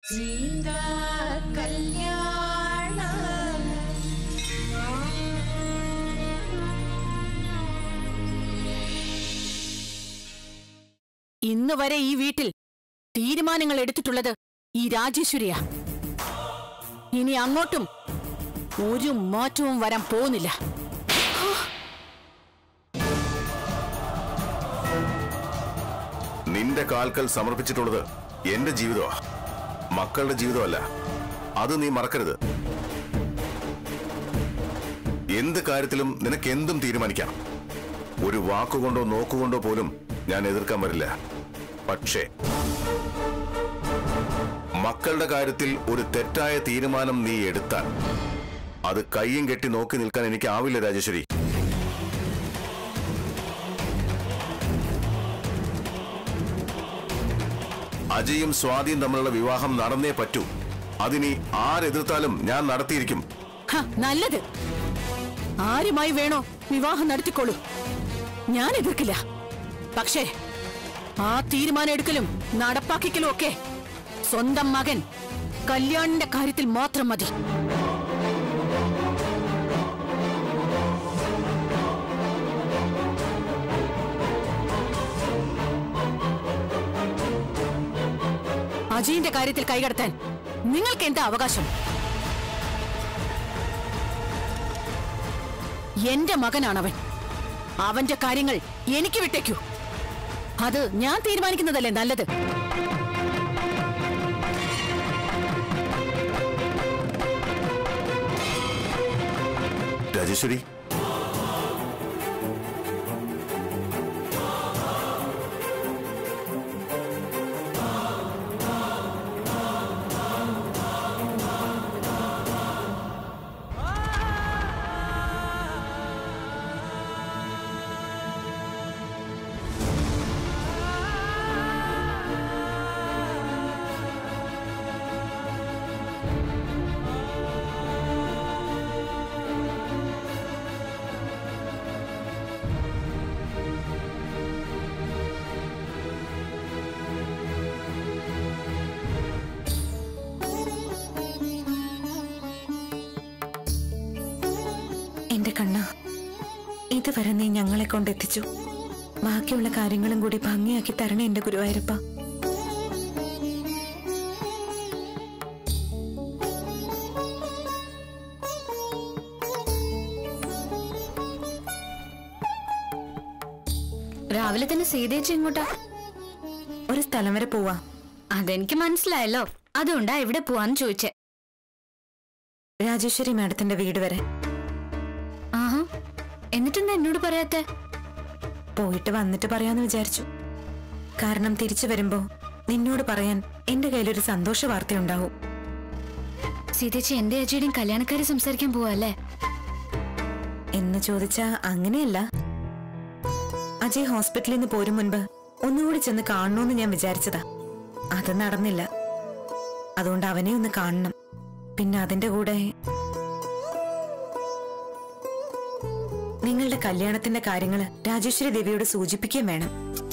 സീതാ കല്യാണം. ഇന്ന് വരെ ഈ വീട്ടിൽ തീരുമാനങ്ങൾ എടുത്തിട്ടുള്ളത് ഈ രാജേശ്വരിയാ. ഇനി അങ്ങോട്ടും ഒരു മാറ്റവും വരാൻ പോകുന്നില്ല. നിന്റെ കാൽക്കൽ സമർപ്പിച്ചിട്ടുള്ളത് എന്റെ ജീവിതമാ, മക്കളുടെ ജീവിതമല്ല. അത് നീ മറക്കരുത്. എന്ത് കാര്യത്തിലും നിനക്ക് എന്തും തീരുമാനിക്കാം. ഒരു വാക്കുകൊണ്ടോ നോക്കുകൊണ്ടോ പോലും ഞാൻ എതിർക്കാൻ വരില്ല. പക്ഷേ മക്കളുടെ കാര്യത്തിൽ ഒരു തെറ്റായ തീരുമാനം നീ എടുത്താൽ അത് കയ്യും കെട്ടി നോക്കി നിൽക്കാൻ എനിക്ക് ആവില്ല രാജേശ്വരി. അജയും സ്വാതിയും തമ്മിലുള്ള വിവാഹം നടന്നേ പറ്റൂ. അതിനി ആരെതിർത്താലും ഞാൻ നടത്തിയിരിക്കും. നല്ലത്. ആരുമായി വേണോ വിവാഹം നടത്തിക്കോളൂ, ഞാൻ എതിർക്കില്ല. പക്ഷേ ആ തീരുമാനം എടുക്കലും നടപ്പാക്കിക്കലും ഒക്കെ സ്വന്തം മകൻ കല്യാണിന്റെ കാര്യത്തിൽ മാത്രം മതി. അജയിന്റെ കാര്യത്തിൽ കൈകടത്താൻ നിങ്ങൾക്ക് എന്താ അവകാശം? എന്റെ മകനാണവൻ. അവന്റെ കാര്യങ്ങൾ എനിക്ക് വിട്ടേക്കൂ. അത് ഞാൻ തീരുമാനിക്കുന്നതല്ലേ നല്ലത്. രാജേശ്വരി, എന്റെ കണ്ണ, ഇതുവരെ നീ ഞങ്ങളെ കൊണ്ടെത്തിച്ചു. ബാക്കിയുള്ള കാര്യങ്ങളും കൂടി ഭംഗിയാക്കി തരണേ എന്റെ ഗുരുവായൂരപ്പ. രാവിലെ തന്നെ സീതേച്ചി എങ്ങോട്ടാ? ഒരു സ്ഥലം വരെ പോവാ. അതെനിക്ക് മനസ്സിലായല്ലോ, അതുകൊണ്ടാ എവിടെ പോവാന്ന് ചോദിച്ചേ. രാജേശ്വരി മാഡത്തിന്റെ വീട് വരെ. ആഹാ, എന്നിട്ടെന്താ എന്നോട് പറയാത്തെ? പോയിട്ട് വന്നിട്ട് പറയാന്ന് വിചാരിച്ചു. കാരണം തിരിച്ചു വരുമ്പോ നിന്നോട് പറയാൻ എന്റെ കയ്യിലൊരു സന്തോഷ വാർത്തയുണ്ടാവും. സീതേച്ചി എന്റെ അജയുടെയും കല്യാണക്കാരി സംസാരിക്കാൻ പോവല്ലേ? എന്ന് ചോദിച്ചാ അങ്ങനെയല്ല. അജയ് ഹോസ്പിറ്റലിൽ നിന്ന് പോരും മുൻപ് ഒന്നുകൂടി ചെന്ന് കാണണമെന്ന് ഞാൻ വിചാരിച്ചതാ. അത് നടന്നില്ല. അതുകൊണ്ട് അവനെ ഒന്ന് കാണണം. പിന്നെ അതിന്റെ കൂടെ നിങ്ങളുടെ കല്യാണത്തിന്റെ കാര്യങ്ങള് രാജേശ്വരി ദേവിയോട് സൂചിപ്പിക്കുകയും വേണം.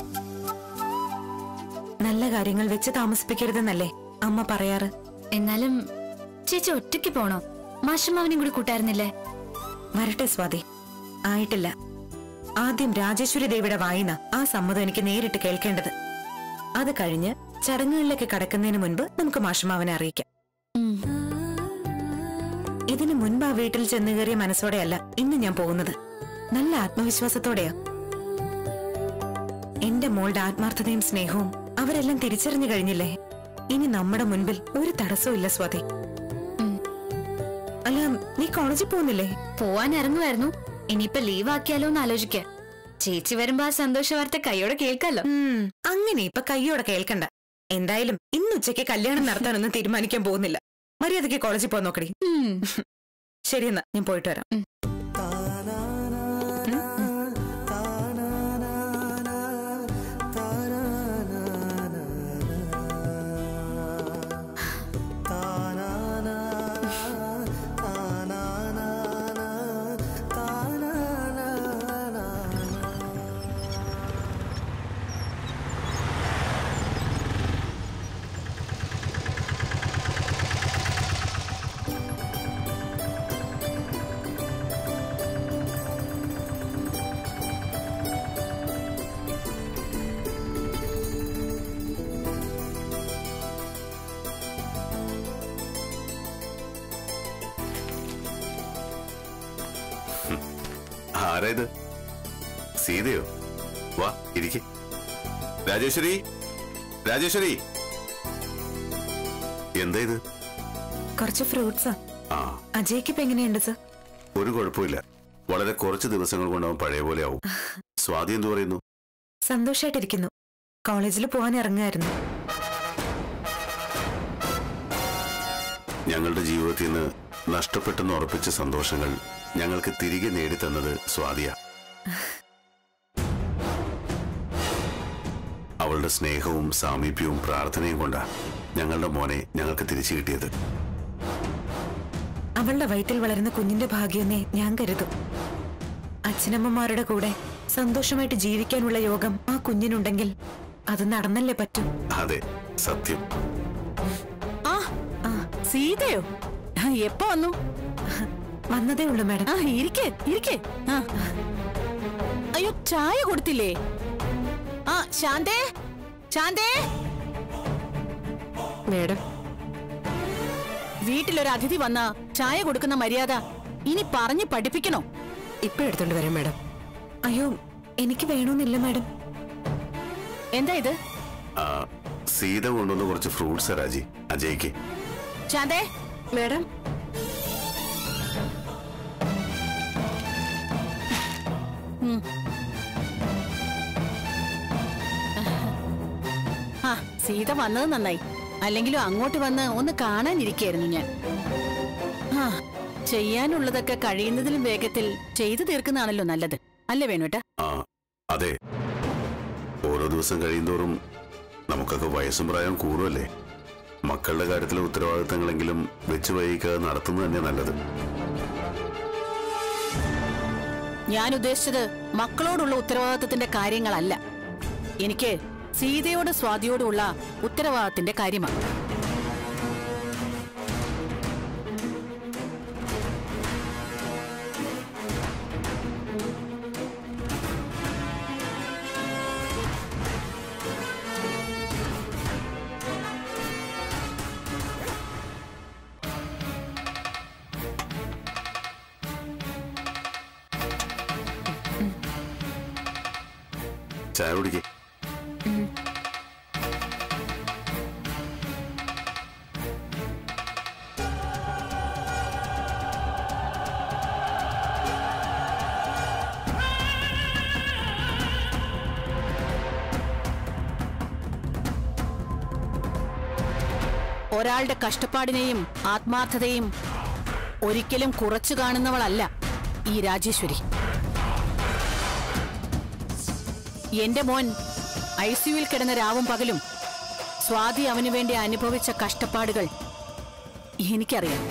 നല്ല കാര്യങ്ങൾ വെച്ച് താമസിപ്പിക്കരുതെന്നല്ലേ അമ്മ പറയാറ്. എന്നാലും ചേച്ചി ഒറ്റയ്ക്ക് പോണോ? മാഷമ്മാവനെയും കൂടി കൂട്ടായിരുന്നില്ലേ? വരട്ടെ സ്വാതി, ആയിട്ടില്ല. ആദ്യം രാജേശ്വരി ദേവിയുടെ വായിന്ന ആ സമ്മതം എനിക്ക് നേരിട്ട് കേൾക്കേണ്ടത്. അത് കഴിഞ്ഞ് ചടങ്ങുകളിലേക്ക് കടക്കുന്നതിന് മുൻപ് നമുക്ക് മാഷമ്മാവനെ അറിയിക്കാം. ഇതിനു മുൻപ് ആ വീട്ടിൽ ചെന്ന് കയറിയ മനസ്സോടെയല്ല ഇന്ന് ഞാൻ പോകുന്നത്. നല്ല ആത്മവിശ്വാസത്തോടെയാ. എന്റെ മോളുടെ ആത്മാർത്ഥതയും സ്നേഹവും അവരെല്ലാം തിരിച്ചറിഞ്ഞു കഴിഞ്ഞില്ലേ? ഇനി നമ്മുടെ മുൻപിൽ ഒരു തടസ്സവും ഇല്ല സ്വാതി. അല്ല, നീ കോളേജിൽ പോകുന്നില്ലേ? പോവാൻ ഇറങ്ങുമായിരുന്നു. ഇനിയിപ്പൊ ലീവ് ആക്കിയാലോ എന്ന് ആലോചിക്ക. ചേച്ചി വരുമ്പോ ആ സന്തോഷ വാർത്ത കൈയോടെ കേൾക്കാലോ. അങ്ങനെ ഇപ്പൊ കൈയോടെ കേൾക്കണ്ട. എന്തായാലും ഇന്ന് ഉച്ചയ്ക്ക് കല്യാണം നടത്താനൊന്നും തീരുമാനിക്കാൻ പോകുന്നില്ല. മര്യാദയ്ക്ക് കോളേജിൽ പോകാൻ നോക്കടി. ശരിയെന്നാ, ഞാൻ പോയിട്ട് വരാം. ആരാ ഇത്? സീതയോ? വാ ഇരിക്കെ. രാജേശ്വരി, രാജേശ്വരി, എന്താ ഇത്? കുറച്ച് ഫ്രൂട്ട്സാ. അജയ്ക്ക് ഇപ്പൊ എങ്ങനെയുണ്ട് സർ? ഒരു കുഴപ്പമില്ല. വളരെ കുറച്ച് ദിവസങ്ങൾ കൊണ്ട് അവൻ പഴയ പോലെ ആവും. സ്വാതി എന്തു പറയുന്നു? സന്തോഷായിട്ടിരിക്കുന്നു. കോളേജിൽ പോകാൻ ഇറങ്ങുമായിരുന്നു. ഞങ്ങളുടെ ജീവിതത്തിൽ നിന്ന് നഷ്ടപ്പെട്ടെന്ന് ഉറപ്പിച്ച സന്തോഷങ്ങൾ ഞങ്ങൾക്ക് തിരികെ നേടിത്തന്നത് സ്വാതിയാ. അവളുടെ സ്നേഹവും സാമീപ്യവും പ്രാർത്ഥനയും കൊണ്ടാ ഞങ്ങളുടെ മോനെ ഞങ്ങൾക്ക് തിരിച്ചു കിട്ടിയത്. അവളുടെ വയറ്റിൽ വളരുന്ന കുഞ്ഞിന്റെ ഭാഗ്യമേ ഞാൻ കരുതും. അച്ഛനമ്മമാരുടെ കൂടെ സന്തോഷമായിട്ട് ജീവിക്കാനുള്ള യോഗം ആ കുഞ്ഞിനുണ്ടെങ്കിൽ അത് നടന്നല്ലേ പറ്റും. അതെ, സത്യം. സീതയോ? എപ്പോ വന്നു? വന്നതേ ഉള്ളൂ മാഡം. ഇരിക്കേ ഇരിക്കേ. അയ്യോ, ചായ കൊടുത്തില്ലേ? ശാന്തേ, ശാന്തേ. മേഡം, വീട്ടിലൊരു അതിഥി വന്ന ചായ കൊടുക്കുന്ന മര്യാദ ഇനി പറഞ്ഞു പഠിപ്പിക്കണോ? ഇപ്പൊ എടുത്തോണ്ട് വരാം മേഡം. അയ്യോ, എനിക്ക് വേണമെന്നില്ല മാഡം. എന്താ ഇത്? സീത കൊണ്ടുവന്ന കുറച്ച് ഫ്രൂട്ട്സ് രാജി, അജയ്ക്ക്. ശാന്തേ. മേഡം, സീത വന്നത് നന്നായി. അല്ലെങ്കിലും അങ്ങോട്ട് വന്ന് ഒന്ന് കാണാനിരിക്കായിരുന്നു ഞാൻ. ചെയ്യാനുള്ളതൊക്കെ കഴിയുന്നതിലും വേഗത്തിൽ ചെയ്തു തീർക്കുന്നതാണല്ലോ നല്ലത്, അല്ലേ വേണുട്ടാ? അതെ, ഓരോ ദിവസം കഴിയുന്തോറും നമുക്കൊക്കെ വയസ്സും പ്രായം കൂടുമല്ലേ. മക്കളുടെ കാര്യത്തിലെ ഉത്തരവാദിത്തങ്ങളെങ്കിലും വെച്ച് വൈകാതെ നടത്തുന്നത് തന്നെ നല്ലത്. ഞാൻ ഉദ്ദേശിച്ചത് മക്കളോടുള്ള ഉത്തരവാദിത്തത്തിന്റെ കാര്യങ്ങളല്ല. എനിക്ക് സീതയോട് സ്വാതിയോടുള്ള ഉത്തരവാദിത്തത്തിന്റെ കാര്യമാണ്. ചായ കുടിക്കേ. ഒരാളുടെ കഷ്ടപ്പാടിനെയും ആത്മാർത്ഥതയും ഒരിക്കലും കുറച്ചു കാണുന്നവളല്ല ഈ രാജേശ്വരി. എന്റെ മോൻ ഐസിയുവിൽ കിടന്ന രാവും പകലും സ്വാതി അവനു വേണ്ടി അനുഭവിച്ച കഷ്ടപ്പാടുകൾ എനിക്കറിയാം.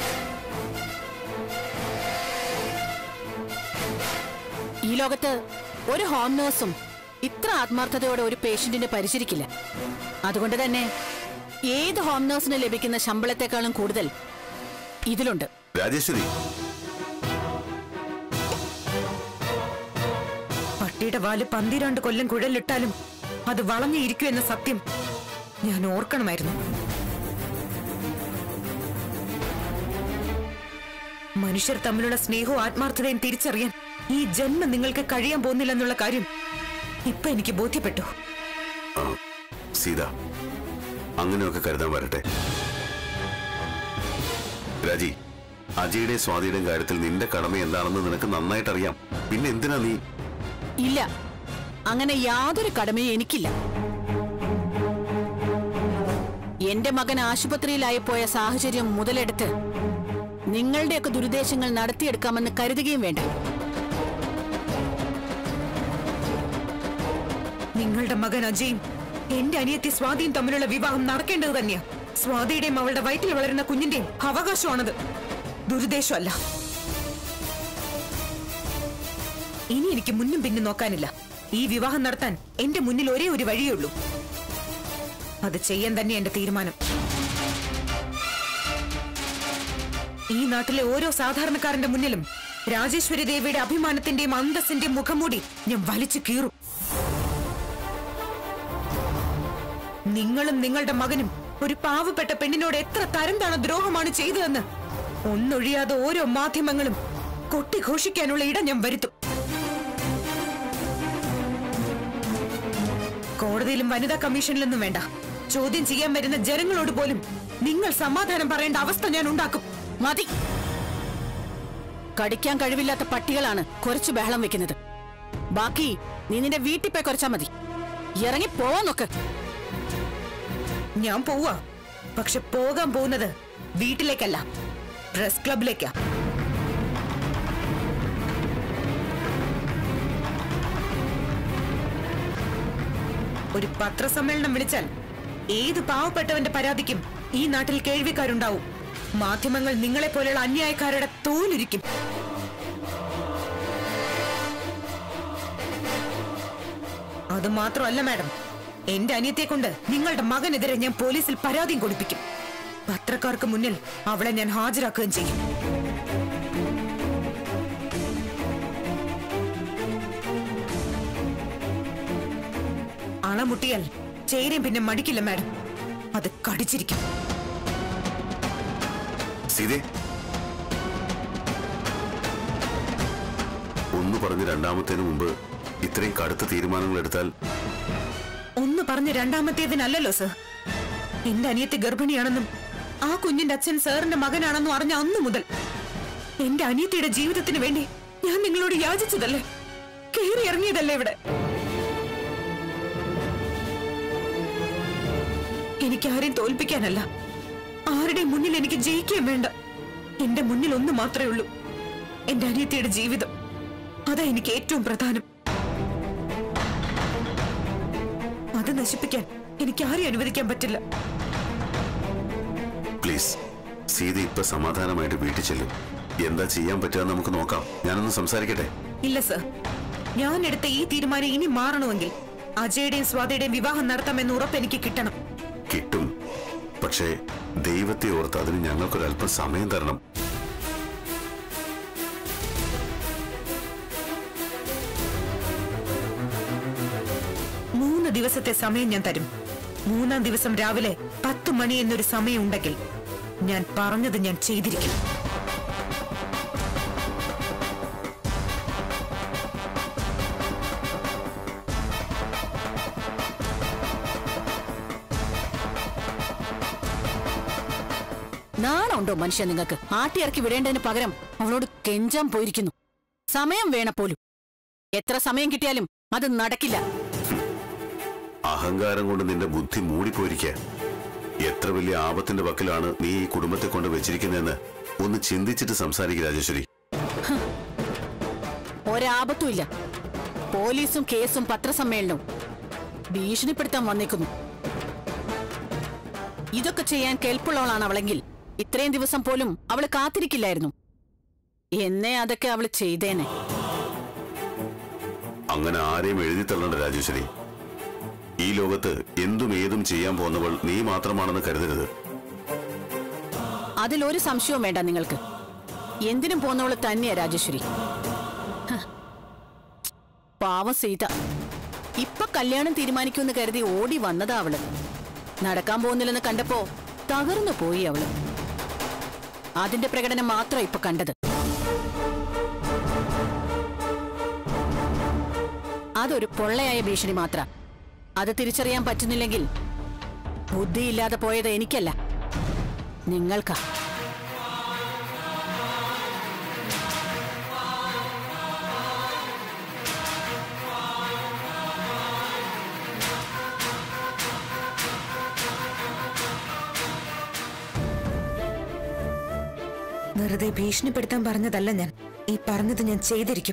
ഈ ലോകത്ത് ഒരു ഹോം നേഴ്സും ഇത്ര ആത്മാർത്ഥതയോടെ ഒരു പേഷ്യന്റിനെ പരിചരിക്കില്ല. അതുകൊണ്ട് തന്നെ ഏത് ഹോം നേഴ്സിന് ലഭിക്കുന്ന ശമ്പളത്തെക്കാളും കൂടുതൽ ഇതിലുണ്ട്. രാജേശ്വരി, പട്ടിയുടെ വാല് 12 കൊല്ലം കുഴലിട്ടാലും അത് വളഞ്ഞിരിക്കൂ എന്ന സത്യം ഞാൻ ഓർക്കണമായിരുന്നു. മനുഷ്യർ തമ്മിലുള്ള സ്നേഹവും ആത്മാർത്ഥതയും തിരിച്ചറിയാൻ ഈ ജന്മം നിങ്ങൾക്ക് കഴിയാൻ പോകുന്നില്ലെന്നുള്ള കാര്യം ഇപ്പൊ എനിക്ക് ബോധ്യപ്പെട്ടു. സീത, അങ്ങനെയൊക്കെ കരുതാൻ വരട്ടെ. രാജി, അജയുടെയും സ്വാതിയുടെയും കാര്യത്തിൽ നിന്റെ കടമ എന്താണെന്ന് നിനക്ക് നന്നായിട്ട് അറിയാം. പിന്നെ എന്തിനാ നീ? ഇല്ല, അങ്ങനെ യാതൊരു കടമയും എനിക്കില്ല. എന്റെ മകൻ ആശുപത്രിയിലായി പോയ സാഹചര്യം മുതലെടുത്ത് നിങ്ങളുടെയൊക്കെ ദുരുദ്ദേശങ്ങൾ നടത്തിയെടുക്കാമെന്ന് കരുതുകയും വേണ്ട. നിങ്ങളുടെ മകൻ അജയും എന്റെ അനിയത്തി സ്വാതിയും തമ്മിലുള്ള വിവാഹം നടക്കേണ്ടത് തന്നെയാ. സ്വാതിയുടെയും അവളുടെ വയറ്റിൽ വളരുന്ന കുഞ്ഞിന്റെയും അവകാശമാണത്, ദുരുദ്ദേശമല്ല. ഇനി എനിക്ക് മുന്നും പിന്നും നോക്കാനില്ല. ഈ വിവാഹം നടത്താൻ എന്റെ മുന്നിൽ ഒരേ ഒരു വഴിയേ ഉള്ളൂ. അത് ചെയ്യാൻ തന്നെ എന്റെ തീരുമാനം. ഈ നാട്ടിലെ ഓരോ സാധാരണക്കാരന്റെ മുന്നിലും രാജേശ്വരി ദേവിയുടെ അഭിമാനത്തിന്റെയും അന്തസ്സിന്റെയും മുഖംമൂടി ഞാൻ വലിച്ചു കീറും. നിങ്ങളും നിങ്ങളുടെ മകനും ഒരു പാവപ്പെട്ട പെണ്ണിനോട് എത്ര തരം താണ ദ്രോഹമാണ് ചെയ്തതെന്ന് ഒന്നൊഴിയാതെ ഓരോ മാധ്യമങ്ങളും കൊട്ടിഘോഷിക്കാനുള്ള ഇടം ഞാൻ വരുത്തും. കോടതിയിലും വനിതാ കമ്മീഷനിലൊന്നും വേണ്ട, ചോദ്യം ചെയ്യാൻ വരുന്ന ജനങ്ങളോട് പോലും നിങ്ങൾ സമാധാനം പറയേണ്ട അവസ്ഥ ഞാൻ ഉണ്ടാക്കും. മതി. കടിക്കാൻ കഴിവില്ലാത്ത പട്ടികളാണ് കുറച്ച് ബഹളം വെക്കുന്നത്. ബാക്കി നീ നിന്റെ വീട്ടിൽ പോയി കുറച്ചാ മതി. ഇറങ്ങി പോവാൻ നോക്ക്. ഞാൻ പോവാ, പക്ഷെ പോകാൻ പോകുന്നത് വീട്ടിലേക്കല്ല, പ്രസ് ക്ലബിലേക്കാ. ഒരു പത്രസമ്മേളനം വിളിച്ചാൽ ഏത് പാവപ്പെട്ടവന്റെ പരാതിക്കും ഈ നാട്ടിൽ കേൾവിക്കാരുണ്ടാവും. മാധ്യമങ്ങൾ നിങ്ങളെ പോലെയുള്ള അന്യായക്കാരുടെ തോലുരിക്കും. അത് മാത്രമല്ല മാഡം, എന്റെ അനിയത്തെ കൊണ്ട് നിങ്ങളുടെ മകനെതിരെ ഞാൻ പോലീസിൽ പരാതിയും കൊടുപ്പിക്കും. പത്രക്കാർക്ക് മുന്നിൽ അവളെ ഞാൻ ഹാജരാക്കുകയും ചെയ്യും. അളമുട്ടിയാൽ ചേരയും പിന്നെ മടിക്കില്ല മാഡം, അത് കടിച്ചിരിക്കും. ഒന്ന് പറഞ്ഞ് രണ്ടാമത്തേന് മുമ്പ് ഇത്രയും കടുത്ത തീരുമാനങ്ങൾ എടുത്താൽ? ഒന്ന് പറഞ്ഞ് രണ്ടാമത്തേതിനല്ലല്ലോ സർ. എന്റെ അനിയത്തി ഗർഭിണിയാണെന്നും ആ കുഞ്ഞിന്റെ അച്ഛൻ സാറിന്റെ മകനാണെന്നും അറിഞ്ഞ അന്നു മുതൽ എന്റെ അനിയത്തിയുടെ ജീവിതത്തിന് വേണ്ടി ഞാൻ നിങ്ങളോട് യാചിച്ചതല്ലേ, കയറി ഇറങ്ങിയതല്ലേ ഇവിടെ. എനിക്ക് ആരെയും തോൽപ്പിക്കാനല്ല, ആരുടെയും മുന്നിൽ എനിക്ക് ജയിക്കുകയും വേണ്ട. എന്റെ മുന്നിൽ ഒന്ന് മാത്രമേ ഉള്ളൂ, എന്റെ അനിയത്തിയുടെ ജീവിതം. അതാ എനിക്ക് ഏറ്റവും പ്രധാനം. അത് നശിപ്പിക്കാൻ എനിക്ക് ആരെയും അനുവദിക്കാൻ പറ്റില്ല. പ്ലീസ് സീത, ഇപ്പൊ സമാധാനമായിട്ട് വീട്ടിൽ ചെല്ലും. എന്താ ചെയ്യാൻ പറ്റുക നമുക്ക് നോക്കാം. ഞാനൊന്ന് സംസാരിക്കട്ടെ. ഇല്ല സർ, ഞാൻ എടുത്ത ഈ തീരുമാനം ഇനി മാറണമെങ്കിൽ അജയുടെയും സ്വാതിയുടെയും വിവാഹം നടത്താമെന്ന് ഉറപ്പ് എനിക്ക് കിട്ടണം. കിട്ടും, പക്ഷേ ദൈവത്തെ ഓർത്ത് അതിന് ഞങ്ങൾക്കൊരല്പം സമയം തരണം. ദിവസത്തെ സമയം ഞാൻ തരും. 3-ാം ദിവസം രാവിലെ 10 മണി എന്നൊരു സമയം ഉണ്ടെങ്കിൽ ഞാൻ പറഞ്ഞത് ഞാൻ ചെയ്തിരിക്കും. നാണുണ്ടോ മനുഷ്യ നിങ്ങൾക്ക്? ആട്ടിയിറക്കി വിടേണ്ടതിന് പകരം അവളോട് കെഞ്ചാൻ പോയിരിക്കുന്നു. സമയം വേണ പോലും. എത്ര സമയം കിട്ടിയാലും അത് നടക്കില്ല. അഹങ്കാരം കൊണ്ട് നിന്റെ ബുദ്ധി മൂടിപ്പോയിരിക്കുക. എത്ര വലിയ ആപത്തിന്റെ വക്കിലാണ് നീ ഈ കുടുംബത്തെ കൊണ്ട് വെച്ചിരിക്കുന്നതെന്ന് ഒന്ന് ചിന്തിച്ചിട്ട് സംസാരിക്കുക രാജേശ്വരി. ഒരാപത്തും ഇല്ല. പോലീസും കേസും പത്രസമ്മേളനവും ഭീഷണിപ്പെടുത്താൻ വന്നേക്കുന്നു. ഇതൊക്കെ ചെയ്യാൻ കേൾപ്പുള്ളവളാണ് അവളെങ്കിൽ ഇത്രയും ദിവസം പോലും അവള് കാത്തിരിക്കില്ലായിരുന്നു. എന്നേ അതൊക്കെ അവള് ചെയ്തേനെ. അങ്ങനെ ആരെയും എഴുതി തള്ളണ്ട രാജേശ്വരി. ഈ ലോകത്ത് എന്തും ഏതും ചെയ്യാൻ പോകുന്നവൾ നീ മാത്രമാണെന്ന് കരുതരുത്. അതിലൊരു സംശയവും വേണ്ട നിങ്ങൾക്ക്. എന്തിനും പോന്നവള് തന്നെയാ രാജേശ്വരി. പാവം സീത ഇപ്പൊ കല്യാണം തീരുമാനിക്കുമെന്ന് കരുതി ഓടി വന്നതാ അവള്. നടക്കാൻ പോകുന്നില്ലെന്ന് കണ്ടപ്പോ തകർന്നു പോയി അവള്. അതിന്റെ പ്രകടനം മാത്രം ഇപ്പൊ കണ്ടത്. അതൊരു പൊള്ളയായ ഭീഷണി മാത്ര. അത് തിരിച്ചറിയാൻ പറ്റുന്നില്ലെങ്കിൽ ബുദ്ധിയില്ലാതെ പോയത് എനിക്കല്ല, നിങ്ങൾക്കാ. വെറുതെ ഭീഷണിപ്പെടുത്താൻ പറഞ്ഞതല്ല ഞാൻ. ഈ പറഞ്ഞത് ഞാൻ ചെയ്തിരിക്കും.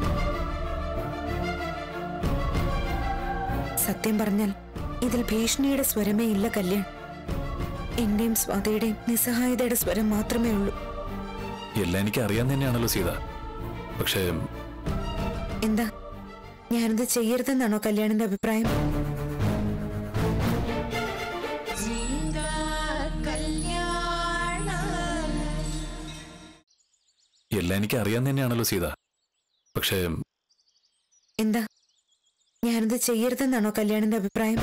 സത്യം പറഞ്ഞാൽ ഇതിൽ ഭീഷണിയുടെ സ്വരമേ ഇല്ല കല്യാൺ. എന്റെയും സ്വാതിയുടെയും നിസ്സഹായതയുടെ സ്വരം മാത്രമേ ഉള്ളൂ. എല്ലാം എനിക്ക് അറിയാൻ തന്നെയാണല്ലോ സീത. പക്ഷേ എന്താ, ഞാനത് ചെയ്യരുതെന്നാണോ കല്യാണിന്റെ അഭിപ്രായം? എല്ലാം എനിക്ക് അറിയാൻ തന്നെയാണല്ലോ സീത. പക്ഷേ എന്താ, ഞാനത് ചെയ്യരുതെന്നാണോ കല്യാണിന്റെ അഭിപ്രായം?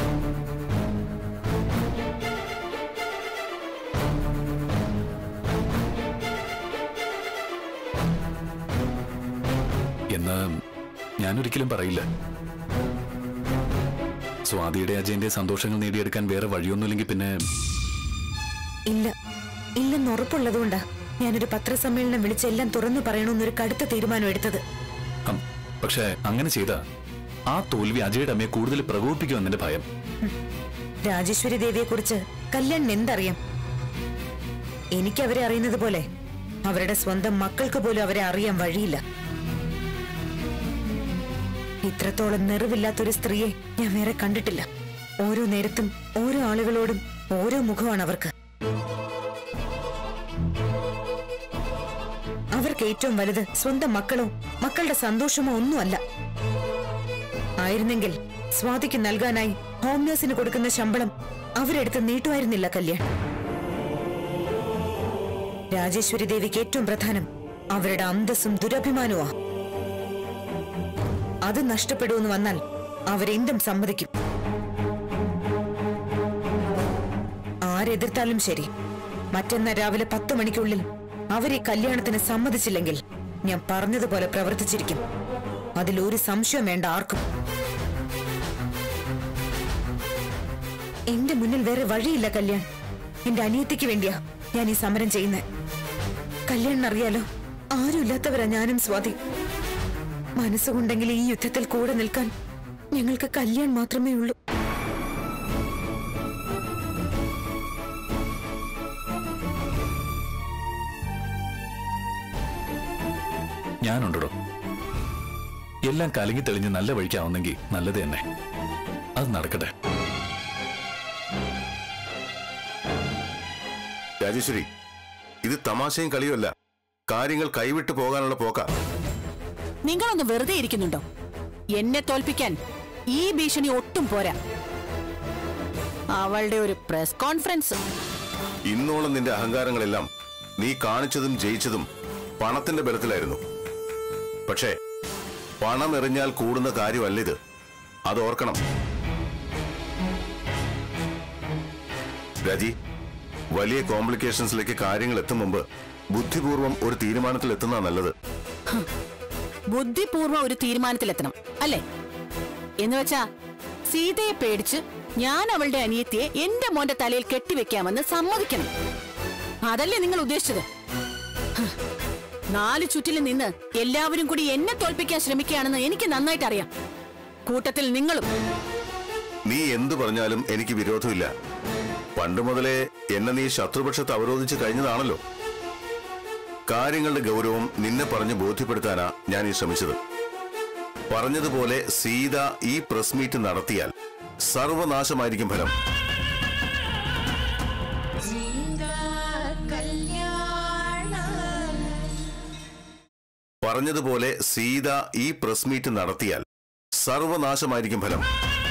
എന്ന് ഞാനൊരിക്കലും പറയില്ല. സ്വാതിയുടെ അജയന്റെ സന്തോഷങ്ങൾ നേടിയെടുക്കാൻ വേറെ വഴിയൊന്നുമില്ലെങ്കിൽ പിന്നെ ഇല്ല ഇല്ലെന്ന് ഉറപ്പുള്ളതുകൊണ്ടാ ഞാനൊരു പത്രസമ്മേളനം വിളിച്ചെല്ലാം തുറന്നു പറയണമെന്നൊരു കടുത്ത തീരുമാനം എടുത്തത്. പക്ഷെ അങ്ങനെ ചെയ്ത ആ തോൽവി അജയുടെ അമ്മയെ കൂടുതൽ പ്രകോപിപ്പിക്കുമെന്നെ ഭയം. രാജേശ്വരി ദേവിയെ കുറിച്ച് കല്യാണിന് എന്തറിയാം? എനിക്കവരെ അറിയുന്നത് പോലെ അവരുടെ സ്വന്തം മക്കൾക്ക് പോലും അവരെ അറിയാൻ വഴിയില്ല. ഇത്രത്തോളം നെറിവില്ലാത്തൊരു സ്ത്രീയെ ഞാൻ വേറെ കണ്ടിട്ടില്ല. ഓരോ നേരത്തും ഓരോ ആളുകളോടും ഓരോ മുഖമാണ് അവർക്ക്. അവർക്ക് ഏറ്റവും വലുത് സ്വന്തം മക്കളോ മക്കളുടെ സന്തോഷമോ ഒന്നുമല്ല. ആയിരുന്നെങ്കിൽ സ്വാതിക്ക് നൽകാനായി ഹോം നേഴ്സിന് കൊടുക്കുന്ന ശമ്പളം അവരെടുത്ത് നീട്ടുമായിരുന്നില്ല കല്യാൺ. രാജേശ്വരി ദേവിക്ക് ഏറ്റവും പ്രധാനം അവരുടെ അന്തസ്സും ദുരഭിമാനവുമാ. അത് നഷ്ടപ്പെടുമെന്ന് വന്നാൽ അവരെന്തും സമ്മതിക്കും. ആരെതിർത്താലും ശരി, മറ്റന്നാ രാവിലെ 10 മണിക്കുള്ളിൽ അവരെ കല്യാണത്തിന് സമ്മതിച്ചില്ലെങ്കിൽ ഞാൻ പറഞ്ഞതുപോലെ പ്രവർത്തിച്ചിരിക്കും. അതിലൊരു സംശയം വേണ്ട ആർക്കും. എന്റെ മുന്നിൽ വേറെ വഴിയില്ല കല്യാൺ. എന്റെ അനിയത്തിക്ക് വേണ്ടിയാ ഞാൻ ഈ സമരം ചെയ്യുന്നത്. കല്യാണിനറിയാലോ, ആരുമില്ലാത്തവരാ ഞാനും സ്വാതി. മനസ്സുകൊണ്ടെങ്കിൽ ഈ യുദ്ധത്തിൽ കൂടെ നിൽക്കാൻ ഞങ്ങൾക്ക് കല്യാൺ മാത്രമേ ഉള്ളൂ. ഞാനുണ്ടോ? എല്ലാം കലങ്ങി തെളിഞ്ഞ് നല്ല വഴിക്കാവുന്നെങ്കിൽ നല്ലത് തന്നെ. അത് നടക്കട്ടെ. രാജേശ്വരി, ഇത് തമാശയും കളിയുമല്ല. കാര്യങ്ങൾ കൈവിട്ടു പോകാനുള്ള പോക്ക. നിങ്ങളൊന്ന് വെറുതെ ഇരിക്കുന്നുണ്ടോ? എന്നെ തോൽപ്പിക്കാൻ ഈ ഭീഷണി ഒട്ടും പോരാ. അവളുടെ ഒരു പ്രസ് കോൺഫറൻസ്. ഇന്നോളം നിന്റെ അഹങ്കാരങ്ങളെല്ലാം നീ കാണിച്ചതും ജയിച്ചതും പണത്തിന്റെ ബലത്തിലായിരുന്നു. പക്ഷേ പണം എറിഞ്ഞാൽ കൂടുന്ന കാര്യമല്ലിത്. അത് ഓർക്കണം രാജി. വലിയ കോംപ്ലിക്കേഷൻസിലേക്ക് കാര്യങ്ങൾ എത്തും മുമ്പ് ബുദ്ധിപൂർവം ഒരു തീരുമാനത്തിൽ എത്തുന്നതാ നല്ലത്. ബുദ്ധിപൂർവ്വം ഒരു തീരുമാനത്തിലെത്തണം അല്ലേ? എന്നുവെച്ചാ സീതയെ പേടിച്ച് ഞാൻ അവളുടെ അനിയത്തിയെ എന്റെ മോന്റെ തലയിൽ കെട്ടിവെക്കാമെന്ന് സമ്മതിക്കണം. അതല്ലേ നിങ്ങൾ ഉദ്ദേശിച്ചത്? 4 ചുറ്റിലും നിന്ന് എല്ലാവരും കൂടി എന്നെ തോൽപ്പിക്കാൻ ശ്രമിക്കുകയാണെന്ന് എനിക്ക് നന്നായിട്ട് അറിയാം. കൂട്ടത്തിൽ നിങ്ങളും. നീ എന്തു പറഞ്ഞാലും എനിക്ക് വിരോധമില്ല. പണ്ട് മുതലേ എന്നെ നീ ശത്രുപക്ഷത്ത് അവരോധിച്ച് കഴിഞ്ഞതാണല്ലോ. കാര്യങ്ങളുടെ ഗൗരവം നിന്നെ പറഞ്ഞ് ബോധ്യപ്പെടുത്താനാ ഞാൻ ഈ ശ്രമിച്ചത്. പറഞ്ഞതുപോലെ സീത ഈ പ്രസ് മീറ്റ് നടത്തിയാൽ സർവനാശമായിരിക്കും ഫലം. പറഞ്ഞതുപോലെ സീത ഈ പ്രസ് മീറ്റ് നടത്തിയാൽ സർവനാശമായിരിക്കും ഫലം.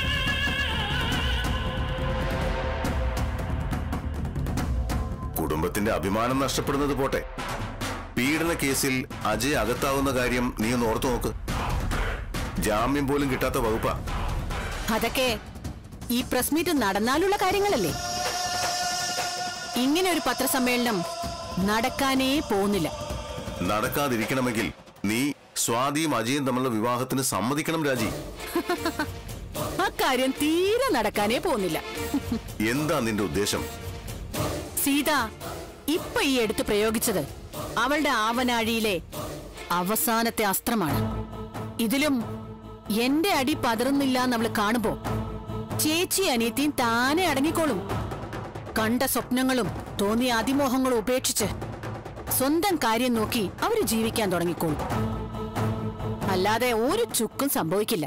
കുടുംബത്തിന്റെ അഭിമാനം നഷ്ടപ്പെടുന്നത് പോട്ടെ, പീഡന കേസിൽ അജയ് അകത്താവുന്ന കാര്യം നീ ഒന്ന് ഓർത്തു നോക്ക്. ജാമ്യം പോലും കിട്ടാത്ത വകുപ്പാ. അതൊക്കെ ഈ പ്രസ് മീറ്റ് നടന്നാലുള്ള കാര്യങ്ങളല്ലേ? ഇങ്ങനെ ഒരു പത്രസമ്മേളനം നടക്കാനേ പോകുന്നില്ല. നടക്കാതിരിക്കണമെങ്കിൽ നീ സ്വാതിയും അജയും തമ്മിലുള്ള വിവാഹത്തിന് സമ്മതിക്കണം രാജി. അക്കാര്യം തീരെ നടക്കാനേ പോകുന്നില്ല. എന്താ നിന്റെ ഉദ്ദേശം? സീത ഇപ്പൊ ഈ എടുത്ത് പ്രയോഗിച്ചത് അവളുടെ ആവനാഴിയിലെ അവസാനത്തെ അസ്ത്രമാണ്. ഇതിലും എന്റെ അടി പതറുന്നില്ല എന്നവള് കാണുമ്പോ ചേച്ചി അനിയത്തിയും താനെ അടങ്ങിക്കോളും. കണ്ട സ്വപ്നങ്ങളും തോന്നിയ അതിമോഹങ്ങളും ഉപേക്ഷിച്ച് സ്വന്തം കാര്യം നോക്കി അവര് ജീവിക്കാൻ തുടങ്ങിക്കോളും. അല്ലാതെ ഒരു ചുക്കും സംഭവിക്കില്ല.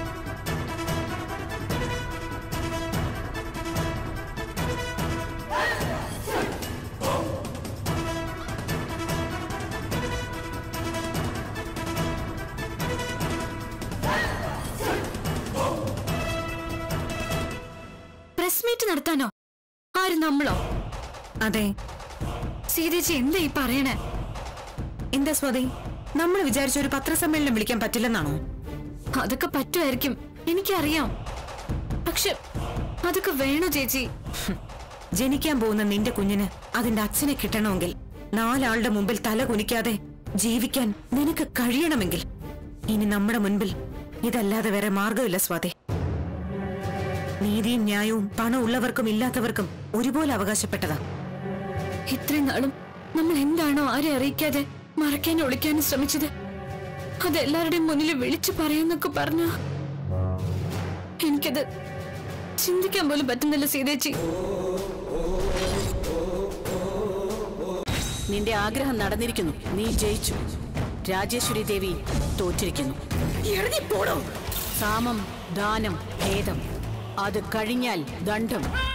പ്രസ് മീറ്റ് നടത്താനോ? ആര്, നമ്മളോ? അതെ. സീതേച്ചി എന്താ ഈ പറയണേ? എന്താ സ്വാതി, നമ്മൾ വിചാരിച്ച ഒരു പത്രസമ്മേളനം വിളിക്കാൻ പറ്റില്ലെന്നാണോ? അതൊക്കെ പറ്റുമായിരിക്കും, എനിക്കറിയാം. പക്ഷെ അതൊക്കെ വേണോ ചേച്ചി? ജനിക്കാൻ പോകുന്ന നിന്റെ കുഞ്ഞിന് അതിന്റെ അച്ഛനെ കിട്ടണമെങ്കിൽ 4 ആളുടെ മുമ്പിൽ തല കുനിക്കാതെ ജീവിക്കാൻ നിനക്ക് കഴിയണമെങ്കിൽ ഇനി നമ്മുടെ മുൻപിൽ ഇതല്ലാതെ വേറെ മാർഗമില്ല സ്വാതി. നീതിയും ന്യായവും പണം ഉള്ളവർക്കും ഇല്ലാത്തവർക്കും ഒരുപോലെ അവകാശപ്പെട്ടതാ. ഇത്രയും നാളും നമ്മൾ എന്താണോ ആരെ അറിയിക്കാതെ മറക്കാനും ഒളിക്കാനും ശ്രമിച്ചത് അതെല്ലാവരുടെയും മുന്നിൽ വിളിച്ചു പറയാന്നൊക്കെ പറഞ്ഞ എനിക്കത് ചിന്തിക്കാൻ പോലും പറ്റുന്നില്ല സീതേച്ചി. നിന്റെ ആഗ്രഹം നടന്നിരിക്കുന്നു. നീ ജയിച്ചു. രാജേശ്വരി ദേവി തോറ്റിരിക്കുന്നു. സാമം, ദാനം, ഭേദം. അത് കഴിഞ്ഞാൽ ദണ്ഡം.